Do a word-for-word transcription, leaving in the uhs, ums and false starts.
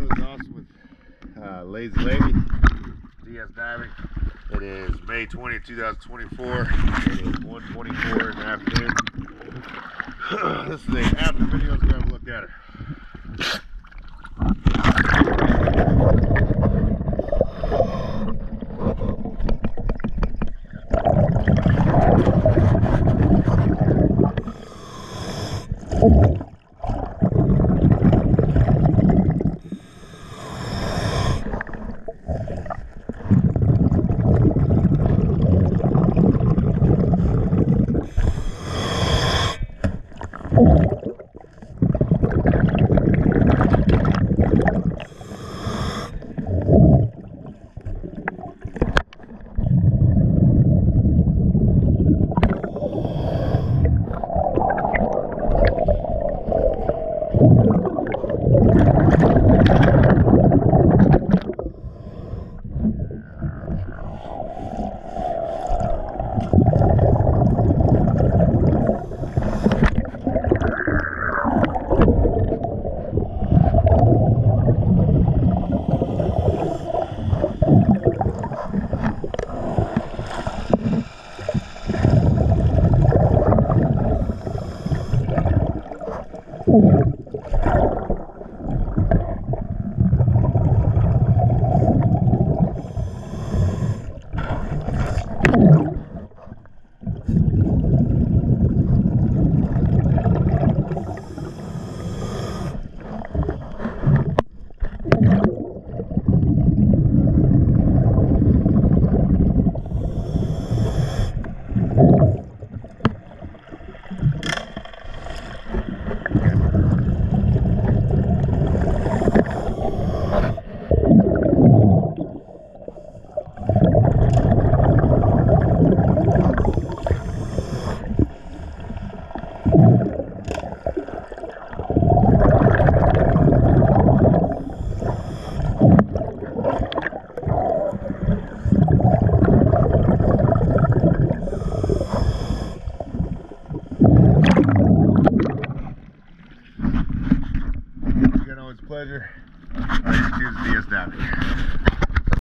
Doing awesome with uh, Lazy Lady D S diving. It is May twentieth, two thousand twenty-four. It is one twenty-four in the afternoon. This is a after video. Let's go have a look at her. Pleasure. I choose D S diving.